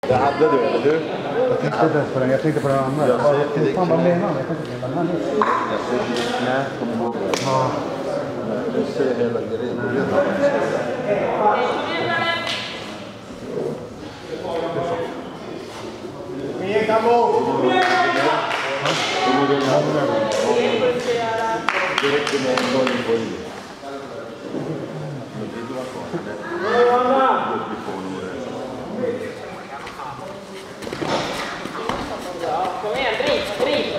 Det hade du, eller hur? Jag tänkte inte på den, jag tänkte på den andra. Jag säger till dig. Fan, vad menar jag? Jag tänkte på den här. Jag ser ditt knä, kom ihåg det. Ja. Du ser hela grejen. Du vet vad man ska göra. Det räcker med en gång på i. Men det var kvar. Kom igen, driv!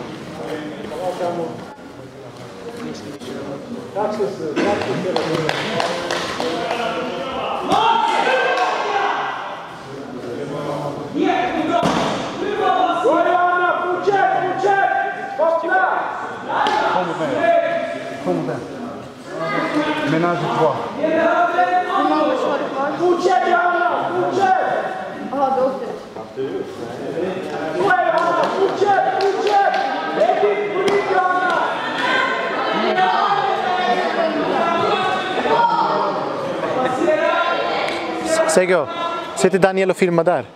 Kom med. Menage à trois. Fortsätt Johanna! Fortsätt! Ja, då åkte det. Fortsätt! Det är ditt på ditt Johanna! Sergio, se till Daniel och filma där.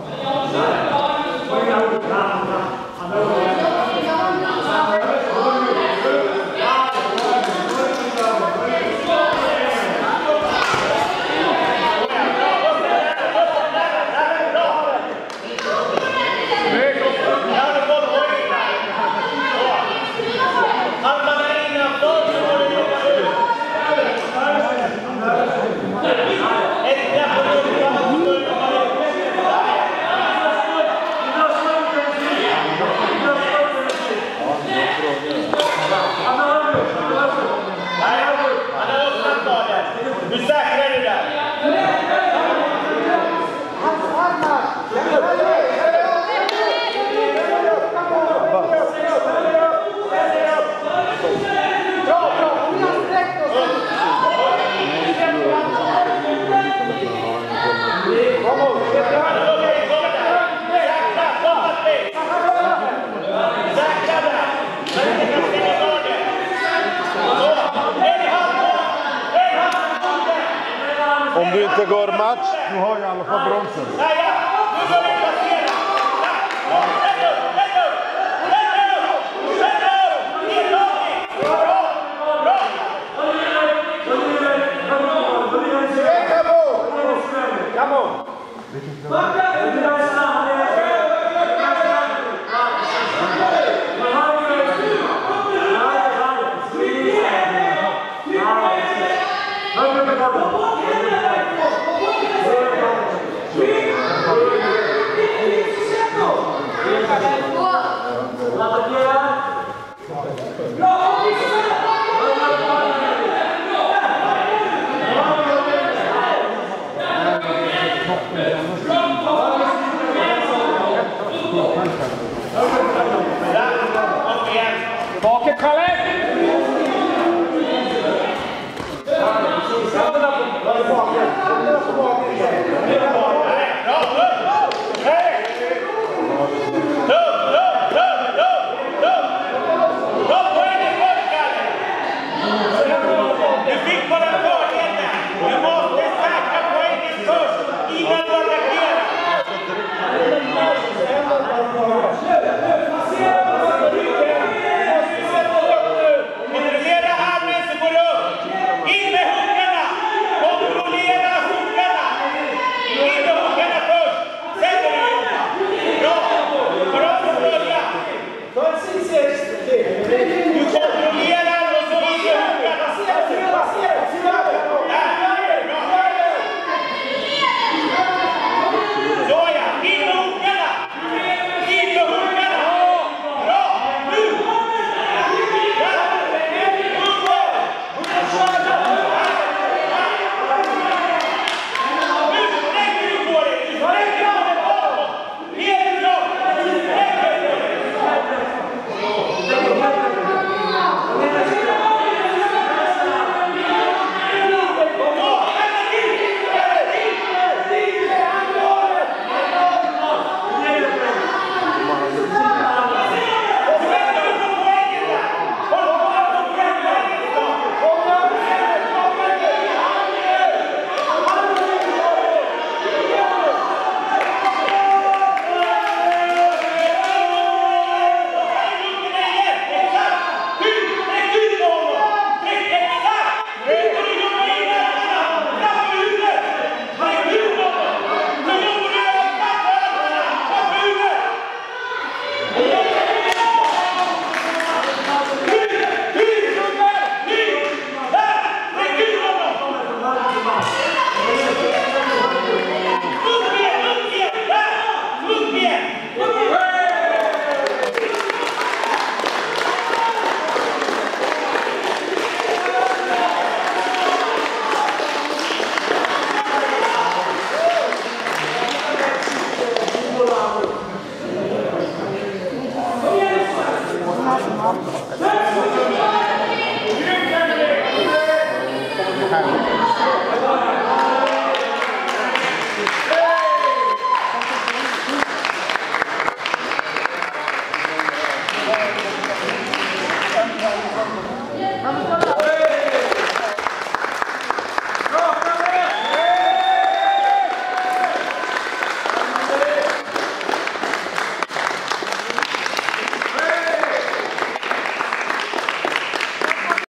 Om du inte går match, Nu har jag i alla fall bronsen. Tillbaka Kalle!